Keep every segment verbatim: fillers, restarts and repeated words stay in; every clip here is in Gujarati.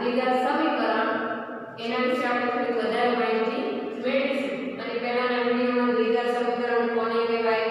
દ્વિઘાત સમીકરણ એના વિશે આપણે થોડી વધારે માહિતી મેળવીશું। અને પહેલાના વિડિયોમાં દ્વિઘાત સમીકરણ કોને કહેવાય,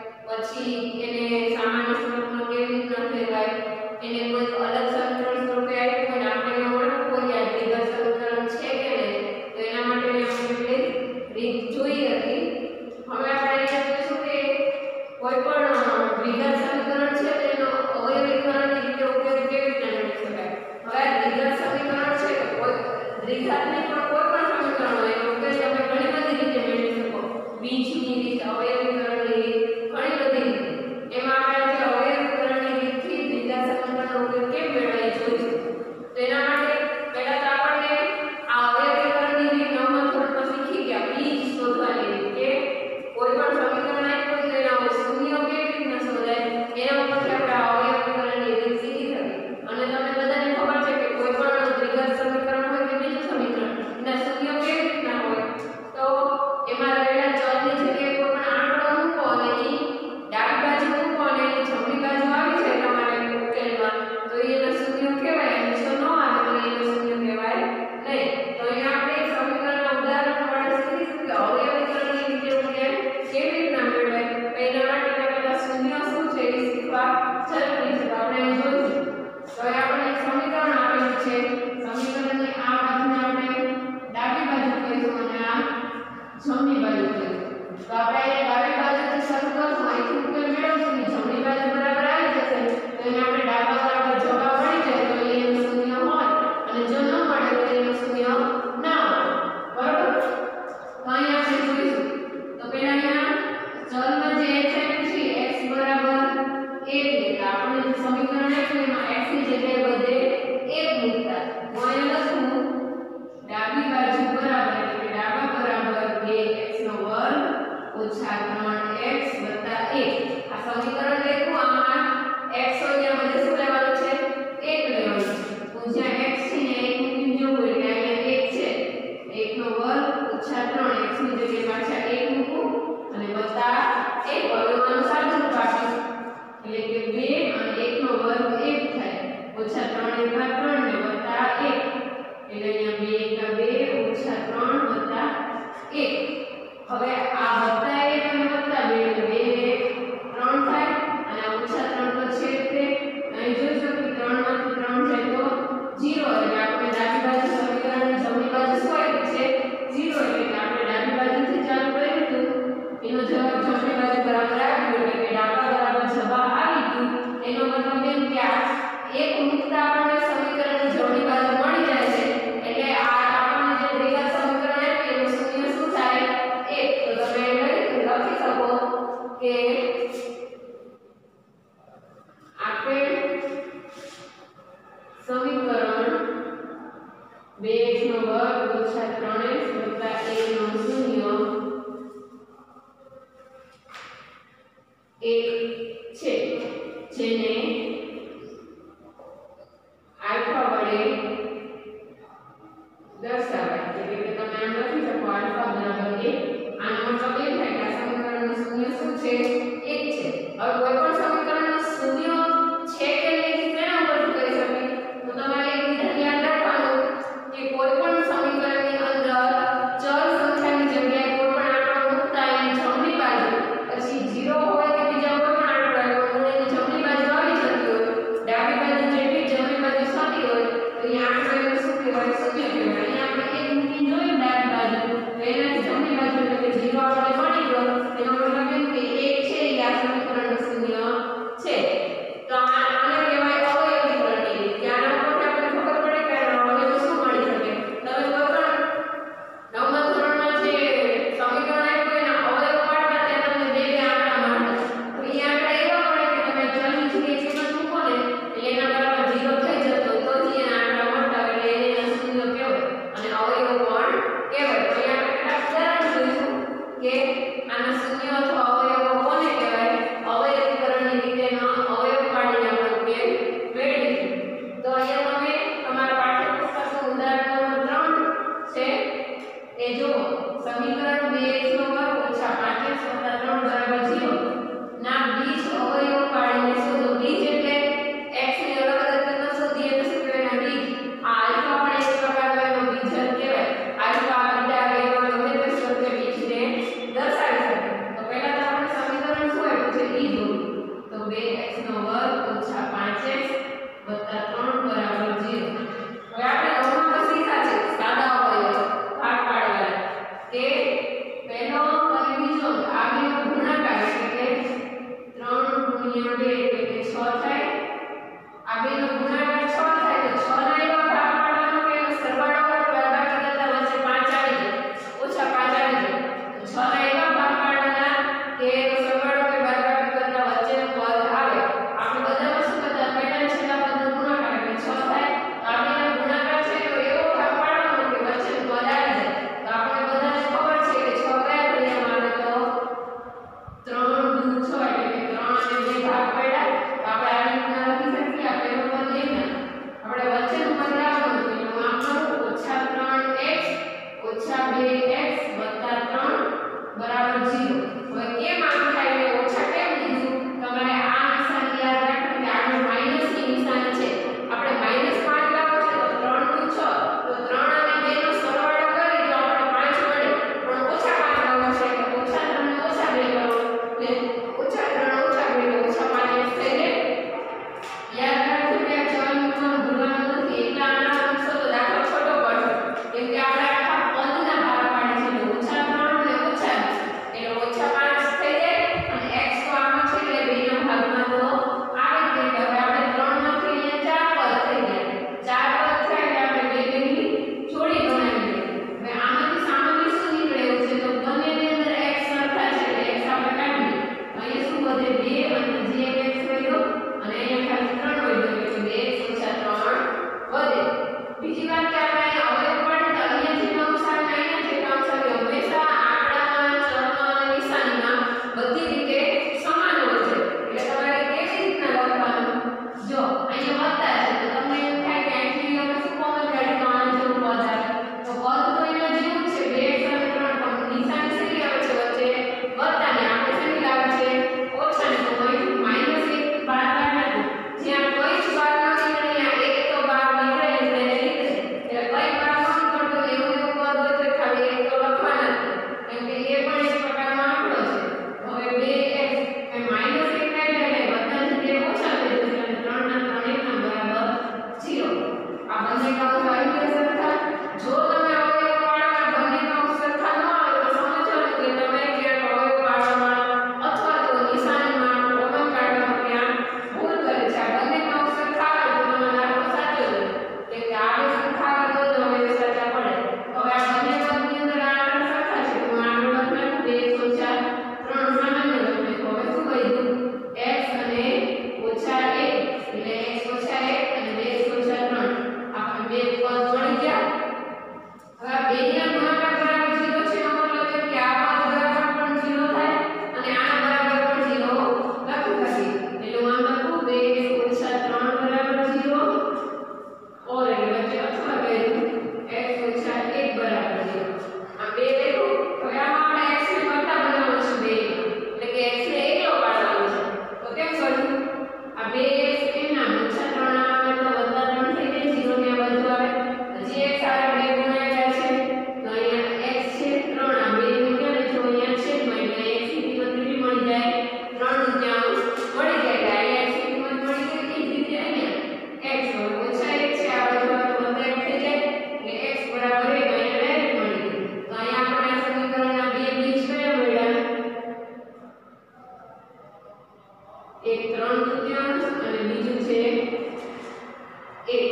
પછી એને સામાન્ય સ્વરૂપમાં કેવી રીતના ફેરવાય, એને કોઈ અલગ સમીકરણ સ્વરૂપે આપ્યું હોય આપણે એને ઓળખવું હોય કે આ દ્વિઘાત સમીકરણ છે કે નહીં, તો એના માટે આપણે કેટલીક રીત જોઈ હતી। હવે આપણે જોઈશું કે કોઈ પણ દ્વિઘાત સમીકરણ છે તેનો અવયવીકરણની રીતે ઉપયોગ કેવી રીતે કરી શકાય। હવે આ દ્વિઘાત સમીકરણ છે કે કોઈ દ્વિઘાતની પણ કોઈ પણ સમીકરણ હોય એનો ઉપયોગ તમે ઘણી બધી રીતે મેળવી શકો, બીજની રીત, અવયવીકરણની રીત, ઘણી બધી રીતે। એમાં આપણે જે અવયવીકરણની રીતથી દ્વિઘાત સમીકરણનો ઉપયોગ કેમ મેળવાય જોઈશું। તો એના માટે પહેલા તો આપણને આ અવયવીકરણની રીત નવમા ધોરણમાં શીખી ગયા, બીજ શોધવાની રીત કે કોઈ પણ સમીકરણ આપ્યું તો એના શૂન્ય કેવી રીતના શોધાય એના ઉપરથી આપણે અવયવીકરણની રીત શીખી હતી। અને તમને બધાને ખબર છે કે કોઈ પણ દ્વિઘાત સમીકરણ હોય કે બીજું સમીકરણ એના શૂન્ય કેવી રીતના હોય, તો એમાં રહેલા ચલની જગ્યાએ કોઈ પણ આંકડો મૂકો અને ઈ ડાબી બાજુ મૂકો અને એની જમણી બાજુ આવી જાય તમારે ઉકેલમાં, તો એના શૂન્ય કહેવાય, અને જો ન આવે તો એના શૂન્ય કહેવાય નહીં। તો અહીંયા આપણે સમીકરણના ઉદાહરણ વડે શીખીશું કે અવયવીકરણની રીતે ઉકેલ કેવી રીતના મેળવાય। એના માટે પહેલા શૂન્ય શું છે એ શીખવા જરૂરી છે, તો આપણે જોઈશું। તો આપણે એક સમીકરણ આપેલું છે, સમીકરણની આ બાજુને આપણે ડાબી બાજુ કહીશું અને આ જમણી બાજુ કહીશું। તો આપણે ડાબી બાજુથી શરૂ કરશું, અહીંથી ઉકેલ મેળવશું, જમણી બાજુ બરાબર આવી જશે તો એને આપણે ડાબા બરાબર જવાબ મળી જાય તો એનું શૂન્ય હોય, અને જો ન મળે તો એનું શૂન્ય ના હોય, બરાબર। તો અહીંયા આપણે જોઈશું, તો પહેલા અહીંયા ચલમાં જે x આપ્યું છે x બરાબર એક લેતા આપણે જે સમીકરણ આપ્યું એમાં x ની જગ્યાએ બધે એક મૂકતા, તો અહીંયા લખું ડાબી બાજુ બરાબર એટલે કે ડાબા બરાબર બે x નો વર્ગ ઓછા ત્રણ x વત્તા એક। આ સમીકરણ લખું, આમાં x હોય ત્યાં બધે શું લેવાનું છે, એક લેવાનું છે, તો જ્યાં x છે ને એક મૂકી દેવું એટલે અહીંયા એક છે, એક નો વર્ગ ઓછા ત્રણ x ની જગ્યાએ પાછા એક મૂકું અને વત્તા એક, હવે આનું સાદુરૂપ આપીશું એટલે કે બે અને એક નો વર્ગ એક થાય, ઓછા ત્રણ એકા ત્રણ ને વત્તા એક એટલે અહીંયા બે એકા બે ઓછા ત્રણ વત્તા એક। હવે આ વત્તા એક અને વત્તા બે એટલે બે એક ત્રણ થાય અને આ ઓછા ત્રણ તો છે તે અહીં જોઈશું કે ત્રણ માંથી ત્રણ જાય તો ઝીરો, એટલે આપણે ડાબી બાજુ સમીકરણની જમણી બાજુ શું આવી છે ઝીરો, એટલે કે આપણે ડાબી બાજુથી ચાલુ કર્યું હતું એનો જવાબ જમણી બાજુ બરાબર આવ્યો, એટલે કે ડાબા બરાબર જવાબ આવી ગયું। એનો મતલબ એમ કે આ એક મુક્તા આપણને સમીકરણની જમણી બાજુ મળી જાય છે, એટલે આ આપણને જે દ્વિઘાત સમીકરણ આપ્યું એનું શૂન્ય શું થાય એક। તો તમે લખી શકો કે આપેલ સમીકરણ બે x નો વર્ગ ઓછા ત્રણ x વત્તા એક નો શૂન્ય એક છે, જેને આલ્ફા વડે દર્શાવાય, એટલે કે તમે આમ લખી શકો આલ્ફા બરાબર એક। આનો મતલબ એ થાય કે આ સમીકરણનું શૂન્ય શું છે એક છે। હવે કોઈ પણ સમીકરણનું શૂન્ય છે કે નહીં તેના ઉપર કરી શકીએ, તો તમારે એક વિધાન યાદ રાખવાનું કે કોઈ પણ સમીકરણની અંદર ચલ સંખ્યાની જગ્યાએ કોઈ પણ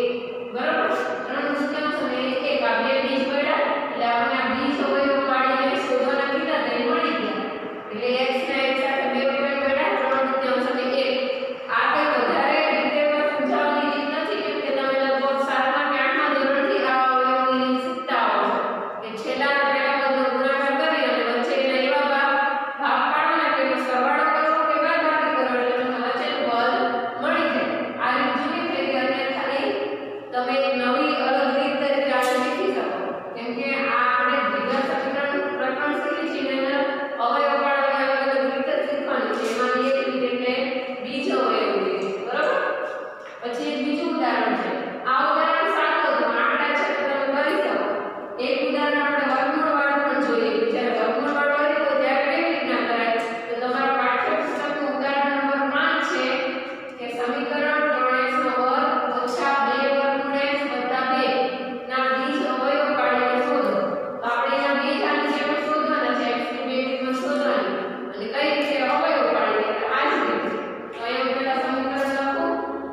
બરાબર ત્રણ દશાંશ અને એક આ બે બીજ પડ્યા એટલે આપણે આ બીજ અવયવ પાડીને શોધવાના કીધા તો એ મળી ગયા એટલે x ના એક સાથે બે અવયવ પડ્યા ત્રણ દશાંશ અને એક આ કઈ વધારે ડિટેલમાં સમજાવવાની રીત નથી કેમ કે તમે લગભગ સાતમા કે આઠમા ધોરણથી આ અવયવની રીત શીખતા આવો છો કે છેલ્લા પહેલા પદનો ગુણાકાર કરી અને વચ્ચે એના એવા ભાગ ભાગ પાડવાના કે એનો સરવાળો કરવો કે બાદબાકી કરવો એટલે તમને વચ્ચેનું પદ મળી જાય આ રીત જૂની થઈ ગઈ અને ખાલી તમે એક નવી અલગ રીત તરીકે આ શીખી શકો કેમ કે આ આપણે દ્વિઘાત સમીકરણ પ્રકરણ શીખી છે એના અવયવ પાડવાની અલગ અલગ રીત શીખવાની છે એમાંની એક રીત એટલે બીજ અવયવ રીત બરાબર પછી એક બીજું ઉદાહરણ છે આ ઉદાહરણ સારું હતું આંકડા છે તો તમે કરી શકો એક ઉદાહરણ આપણે વર્ગમૂળ વાળું પણ જોઈએ જ્યારે વર્ગમૂળ વાળું હોય તો ત્યારે કેવી રીતના કરાય તો તમારા પાઠ્યપુસ્તકનું ઉદાહરણ નંબર પાંચ છે કે સમીકરણ ત્રણ x નો વર્ગ ઓછા બે વર્ગમૂળ x વત્તા બે ના બીજ અવયવ પાડીને શોધો તો આપણે એના બીજ આની જેમ શોધવાના છે x ની બે કિંમત શોધવાની અને કઈ રીતે અવયવ પાડીને એટલે આ જ રીતે તો અહીંયા પહેલા સમીકરણ લખો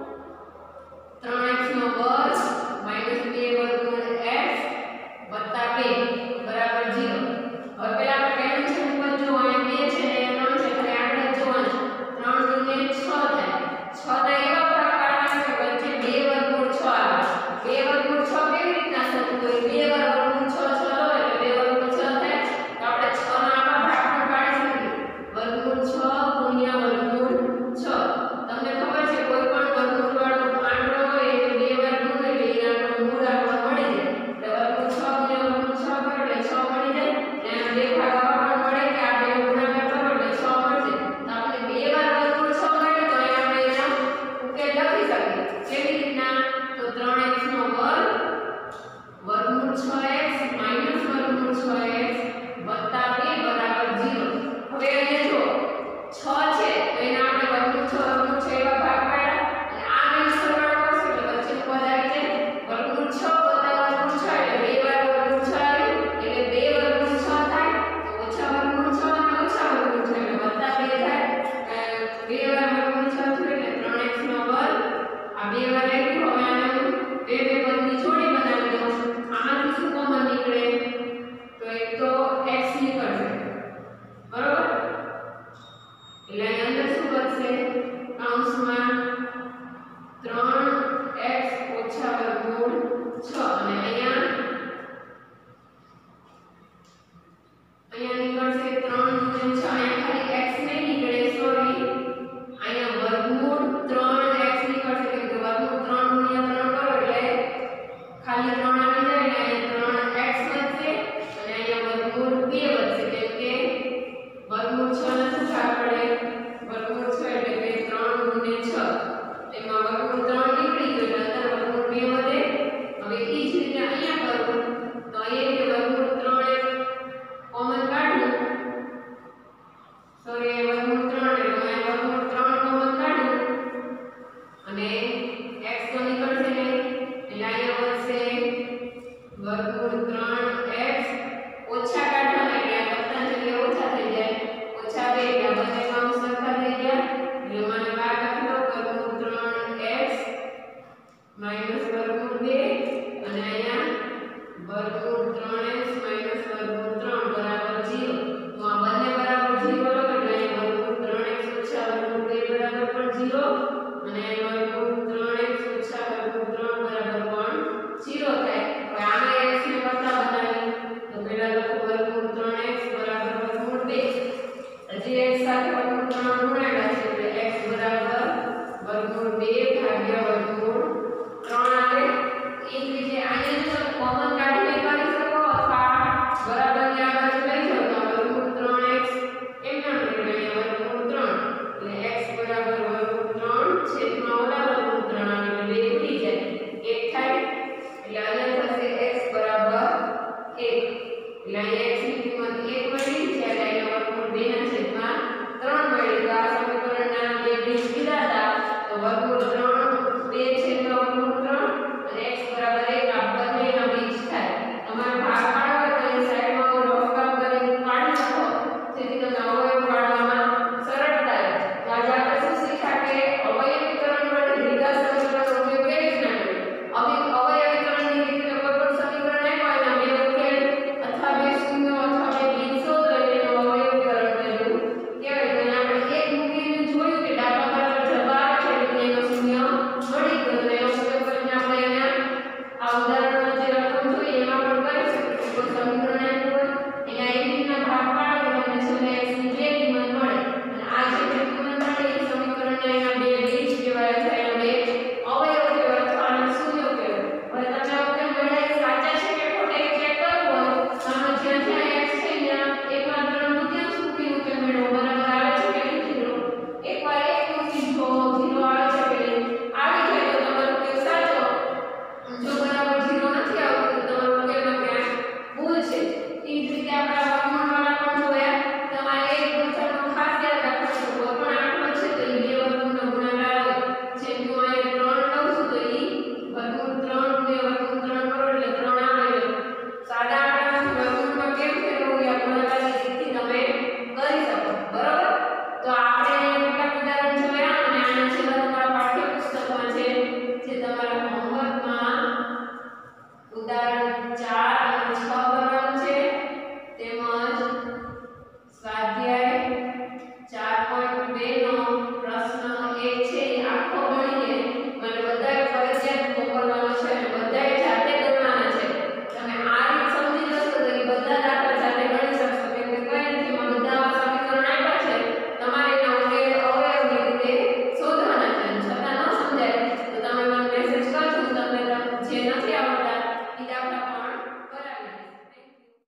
ત્રણ x નો વર્ગ માઈનસ બે વર્ગમૂળ x વત્તા બે બરાબર ઝીરો હવે પહેલા આપણે પહેલું છે ઉપર જો અહીંયા બે છે ને ત્રણ છે એટલે આંકડા જોવાના ત્રણ દૂને છ થાય છ ના એવા ભાગ પાડવાના કે વચ્ચે બે વર્ગમૂળ છ આવે બે વર્ગમૂળ છ કેવી રીતના થતું હોય બે વર્ગમૂળ છ છ લો એટલે બે વર્ગમૂળ છ થાય તો આપણે છ ના આવા ભાગ પણ પાડી શકીએ વર્ગમૂળ છ ગુણ્યા વર્ગમૂળ છ તમને ખબર છે કોઈ પણ વર્ગમૂળ વાળો આંકડો હોય એટલે બે વર્ગમૂળ એટલે એના મૂળ આપણને મળી જાય એટલે વર્ગમૂળ છ ગુણ્યા વર્ગમૂળ છ કરો એટલે છ મળી જાય અને આ બે ભાગ આવા પણ મળે કે આ બે ગુણાકાર કરો એટલે છ મળશે તો આપણે બે વાર વર્ગમૂળ છ મળે તો અહીંયા આપણે એના ઉકેલ લખી શકીએ કેવી રીતના તો ત્રણ x નો વર્ગ વર્ગમૂળ છ x માઈનસ વર્ગમૂળ છ x વત્તા બે બરાબર ઝીરો હવે અહીંયા જો છ છે તો એના આપણે વર્ગમૂળ છ વર્ગમૂળ છ એવા ભાગ પાડ્યા અને આ બેનો સરવાળો કરશો એટલે વચ્ચેનું પદ આવી જાય વર્ગમૂળ છ વત્તા વર્ગમૂળ છ એટલે બે વાર વર્ગમૂળ છ આવ્યું એટલે બે વર્ગમૂળ છ થાય તો ઓછા વર્ગમૂળ છ અને ઓછા વર્ગમૂળ છ એટલે વત્તા બે થાય બે વાર વર્ગમૂળ છ થયું એટલે ત્રણ x નો વર્ગ આ બે વાર આવ્યું હવે આને બે બે પદની જોડી બનાવી દઉં આમાંથી શું કોમન નીકળે તો એક તો x નીકળશે બરોબર એટલે અહીં અંદર શું બચશે કૌંસમાં ત્રણ x ઓછા વર્ગમૂળ છ અને અહીંયા અહીંયા નીકળશે ત્રણ ગુણ્યા છ અહીંયા ખાલી x નહીં નીકળે સોરી અહીંયા વર્ગમૂળ ત્રણ x નીકળશે કેમ કે વર્ગમૂળ ત્રણ ગુણ્યા ત્રણ કરો એટલે ખાલી ત્રણ આવી જાય એટલે અહીંયા ત્રણ x વધશે અને અહીંયા વર્ગમૂળ બે વધશે કેમ કે વર્ગમૂળ છ ને શું ભાગ પડે વર્ગમૂળ છ એટલે કે ત્રણ ગુણ્યા છ એમાં વર્ગમૂળ ત્રણ નીકળી ગયો એટલે અંદર વર્ગમૂળ બે વધે હવે એ જ રીતે અહીંયા કરું તો અહીંયા કે વર્ગમૂળ ત્રણ એક કોમન કાઢું સોરી એ વર્ગમૂળ ત્રણ એટલે અહીંયા વર્ગમૂળ ત્રણ કોમન કાઢું અને x તો નીકળશે નહીં એટલે અહીંયા વધશે વર્ગમૂળ ત્રણ x ઓછા કાઢવાના એટલે આ વત્તા જગ્યાએ ઓછા થઈ જાય ઓછા બે એટલે આ બંને કૌંસ સરખા થઈ ગયા એટલે મને બાર લખી દો વર્ગમૂળ ત્રણ x માઈનસ વર્ગમૂળ બે અને અહીંયા વર્ગમૂળ ત્રણ x માઈનસ વર્ગમૂળ ત્રણ બરાબર ઝીરો તો આ બંને બરાબર ઝીરો લો એટલે અહીંયા વર્ગમૂળ ત્રણ x ઓછા વર્ગમૂળ બે બરાબર પણ ઝીરો